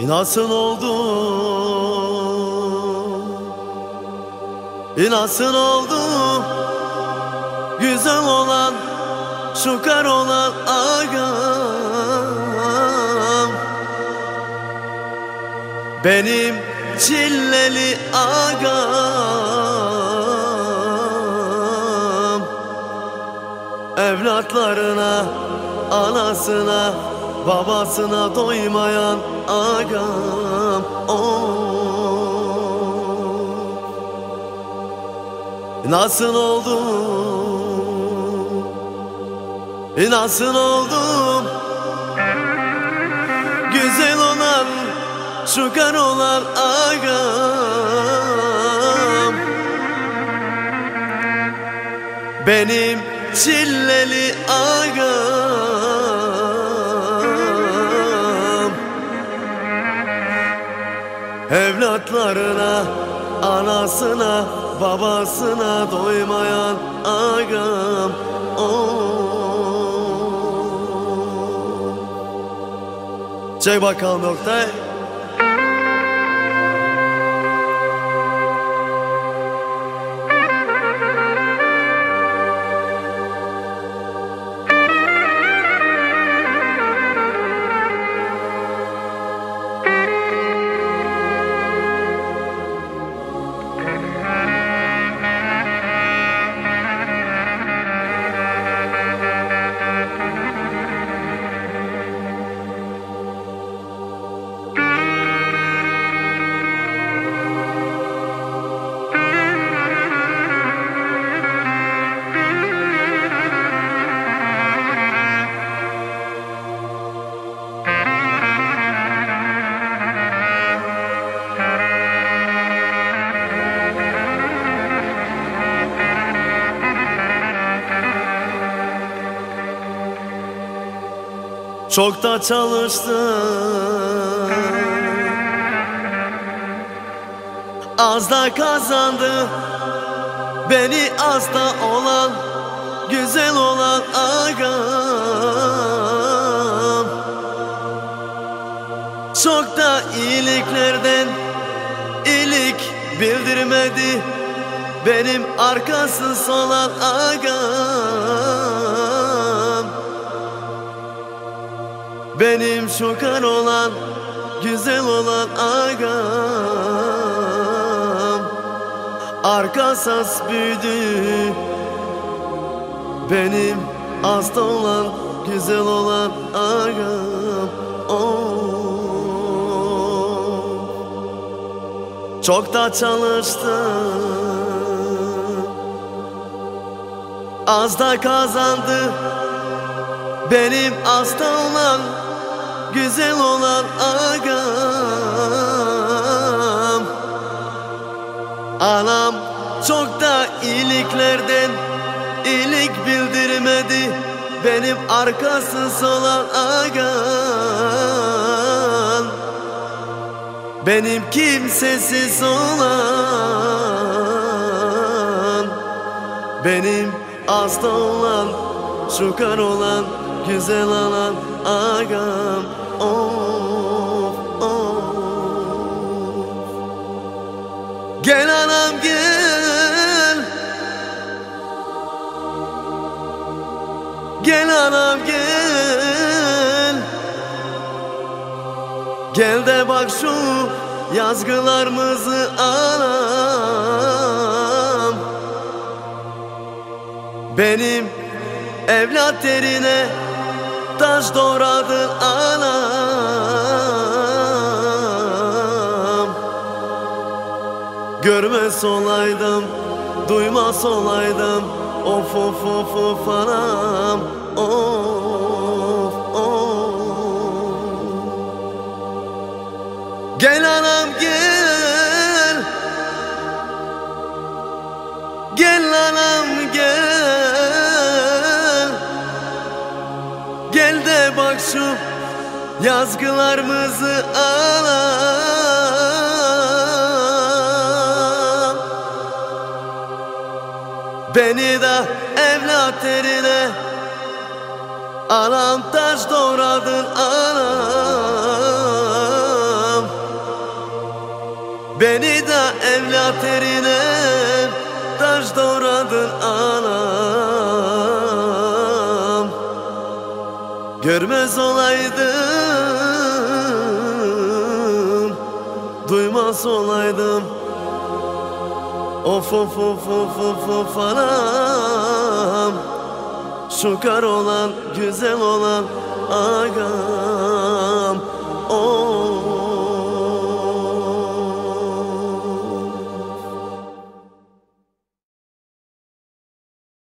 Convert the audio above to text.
Nasıl oldu? Nasıl oldu? Güzel olan, şu kar olan ağam, benim çilleli ağam, evlatlarına, anasına, babasına doymayan ağam. Nasıl oldu? Nasıl oldum? Güzel olan, şu kar olan ağam, benim çilleli ağam, evlatlarına, anasına, babasına doymayan ağam. Çek bakalım noktayı. Çok da çalıştım, az da kazandı, beni az da olan, güzel olan ağam. Çok da iyiliklerden iyilik bildirmedi, benim arkasız olan ağam. Benim şu kar olan, güzel olan ağam, arkasız büyüdü, benim hasta olan, güzel olan ağam. Çok da çalıştım, az da kazandı, benim hasta olan, güzel olan ağam. Anam çok da iyiliklerden iyilik bildirmedi, benim arkasız olan ağam. Benim kimsesiz olan, benim hasta olan, şu kar olan, güzel olan ağam. Gel anam gel, gel anam gel, gel de bak şu yazgılarımızı anam. Benim evlat derine taş doğradın anam. Görmez olaydım, duymaz olaydım, of of of of anam. Of of. Gel anam gel, gel anam gel, gel de bak şu yazgılarımızı anam. Beni de evlat eline anam taş doğradın anam. Beni de evlat erine taş doğradın anam. Görmez olaydım, duymaz olaydım. Of of of of of of anam. Şu kar olan, güzel olan aga.